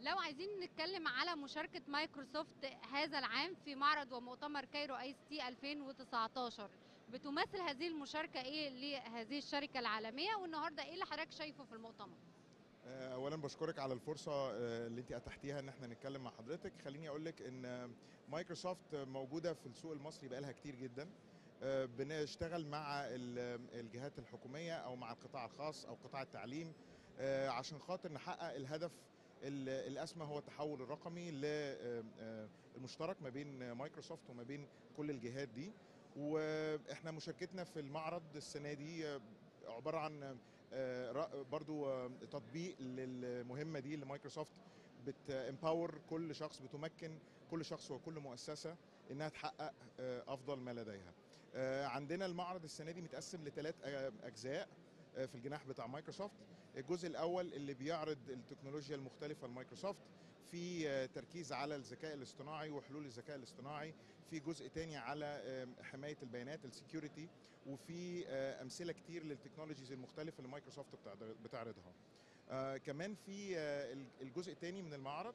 لو عايزين نتكلم على مشاركة مايكروسوفت هذا العام في معرض ومؤتمر كايرو اي اس تي 2019، بتمثل هذه المشاركة ايه لهذه الشركة العالمية، والنهارده ايه اللي حضرتك شايفه في المؤتمر؟ اولا بشكرك على الفرصه اللي انت اتحتيها ان احنا نتكلم مع حضرتك. خليني اقول لك ان مايكروسوفت موجوده في السوق المصري بقالها كتير جدا. بنشتغل مع الجهات الحكوميه او مع القطاع الخاص او قطاع التعليم عشان خاطر نحقق الهدف الاسمى، هو التحول الرقمي المشترك ما بين مايكروسوفت وما بين كل الجهات دي. واحنا مشاركتنا في المعرض السنه دي عباره عن برضو تطبيق للمهمه دي لمايكروسوفت، بتامباور كل شخص، بتمكن كل شخص وكل مؤسسه انها تحقق افضل ما لديها. عندنا المعرض السنه دي متقسم لثلاث اجزاء في الجناح بتاع مايكروسوفت. الجزء الاول اللي بيعرض التكنولوجيا المختلفه لمايكروسوفت، في تركيز على الذكاء الاصطناعي وحلول الذكاء الاصطناعي. في جزء تاني على حمايه البيانات السكيورتي، وفي امثله كتير للتكنولوجيز المختلفه اللي مايكروسوفت بتعرضها. كمان في الجزء الثاني من المعرض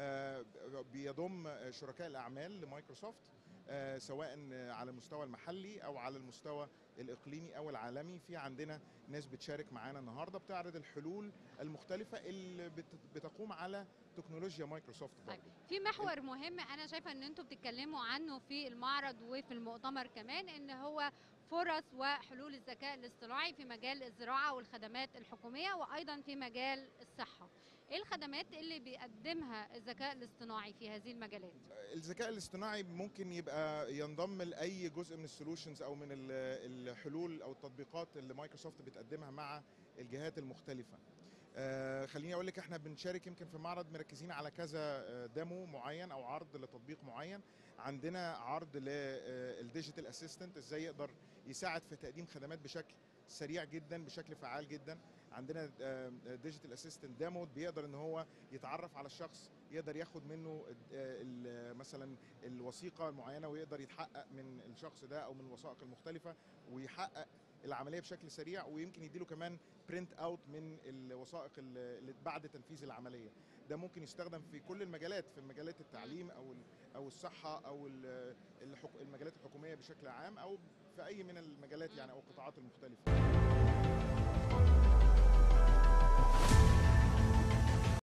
بيضم شركاء الاعمال لمايكروسوفت، سواء على المستوى المحلي او على المستوى الاقليمي او العالمي. في عندنا ناس بتشارك معانا النهارده بتعرض الحلول المختلفه اللي بتقوم على تكنولوجيا مايكروسوفت برضه. في محور مهم انا شايفه ان انتم بتتكلموا عنه في المعرض وفي المؤتمر كمان، ان هو فرص وحلول الذكاء الاصطناعي في مجال الزراعه والخدمات الحكوميه، وايضا في مجال الصحه. ايه الخدمات اللي بيقدمها الذكاء الاصطناعي في هذه المجالات؟ الذكاء الاصطناعي ممكن يبقى ينضم لاي جزء من السولوشنز او من الحلول او التطبيقات اللي مايكروسوفت بتقدمها مع الجهات المختلفه. خليني اقول لك احنا بنشارك يمكن في معرض مركزين على كذا ديمو معين او عرض لتطبيق معين. عندنا عرض للديجيتال اسيستنت، ازاي يقدر يساعد في تقديم خدمات بشكل سريع جدا بشكل فعال جدا. عندنا ديجيتال اسيستنت ديمو بيقدر ان هو يتعرف على الشخص، يقدر ياخد منه مثلا الوثيقه المعينه ويقدر يتحقق من الشخص ده او من الوثائق المختلفه ويحقق العمليه بشكل سريع، ويمكن يديله كمان برنت اوت من الوثائق اللي بعد تنفيذ العمليه. ده ممكن يستخدم في كل المجالات، في مجالات التعليم او الصحه او المجالات الحكوميه بشكل عام، او في اي من المجالات يعني او القطاعات المختلفه.